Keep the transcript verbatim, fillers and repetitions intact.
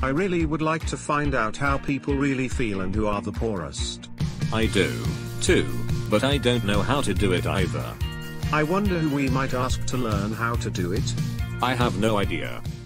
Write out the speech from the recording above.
I really would like to find out how people really feel and who are the poorest. I do, too, but I don't know how to do it either. I wonder who we might ask to learn how to do it. I have no idea.